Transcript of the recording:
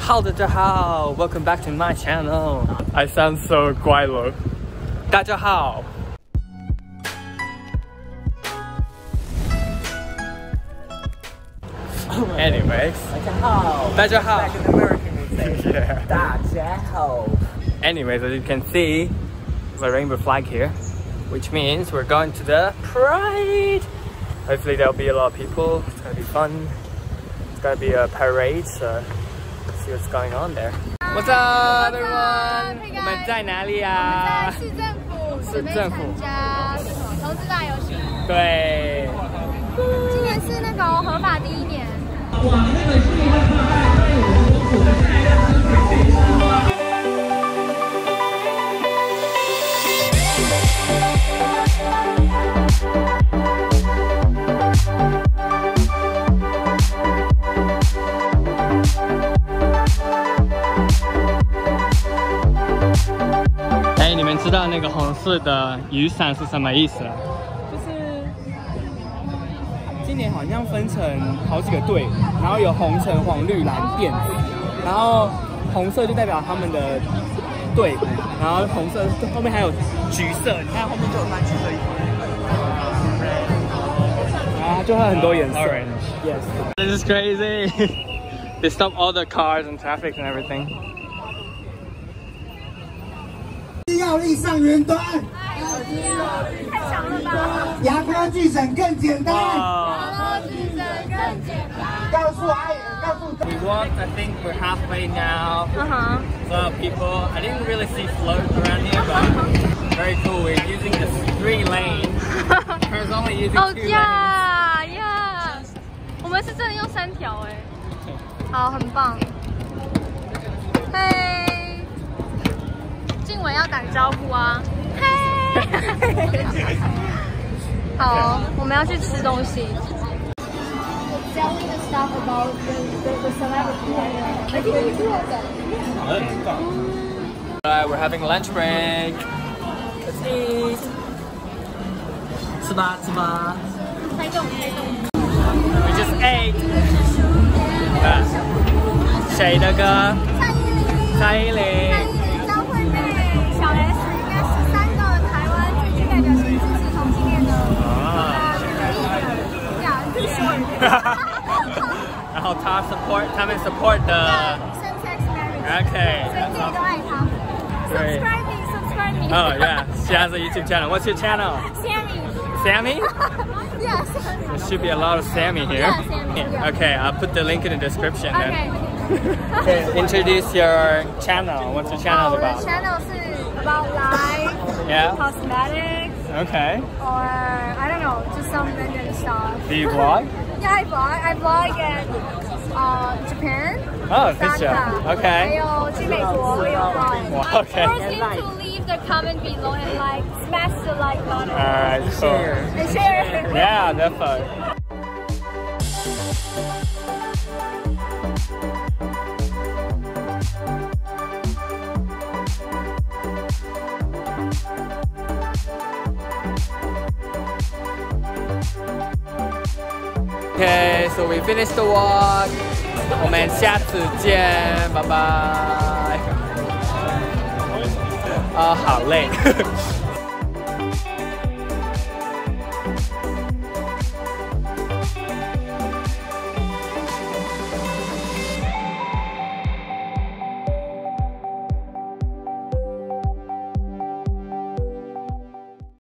好，大家好 ，Welcome back to my channel. I sound so 怪了。大家好。Anyways， 大家好， 大家好。 Like an American would say. Yeah. 大家好。 Anyways, as you can see, there's a rainbow flag here, which means we're going to the parade. Hopefully there'll be a lot of people. It's gonna be fun. It's gonna be a parade, so let's see what's going on there. What's up, everyone? 我们在哪里啊？ 市政府， 市政府参加投资大游行。 对。 今年是那个合法第1年。 哎，你们知道那个红色的雨伞是什么意思？ 就是今年好像分成好几个队，然后有红橙黄绿蓝靛紫，然后红色就代表他们的队伍，然后红色后面还有橘色，你看后面就有穿橘色衣服，然后就会很多颜色。Yes. This is crazy. They stop all the cars and traffic and everything. 药力上云端， 太强了吧！ 牙科巨诊更简单。 巨诊更简单。 告诉阿姨，告诉。 We walked, I think we're halfway now. So people, I didn't really see floats around here, but very cool. We're using the 3 lane. There's only using 2 lanes. 呀！我们是真的用3条哎，好，很棒。嘿，静伟要打个招呼啊！嘿，好，我们要去吃东西。Tell me the stuff about the celebrity. I think we do that. Alright, we're having lunch break. Let's eat. 吃吧吃吧。 We just ate. 谁的歌？蔡依林。 张惠妹、小 S 应该是3个台湾最具代表性支持同性恋的。 然后他们 support the same-sex marriage. Okay. 所以自己都爱他。 Great. Subscribe me. Oh yeah, she has a YouTube channel. What's your channel? Sammy. Sammy? Yes. There should be a lot of Sammy here. Yeah, Sammy, yeah. Okay, I'll put the link in the description Okay. then. Okay, introduce your channel. What's your channel 我的 about? channel 是 about life, Yeah. cosmetics, Okay. or I don't know, just some random stuff. Do you vlog? Yeah, I vlog in Japan. Oh, good show. 还 Okay. 有去美国也有 vlog. Wow, okay. Force you to leave the comment below and like smash the like button. Alright, cool. And share. Yeah, definitely. Okay, so we finished the walk. 我们下次见，拜拜。好累。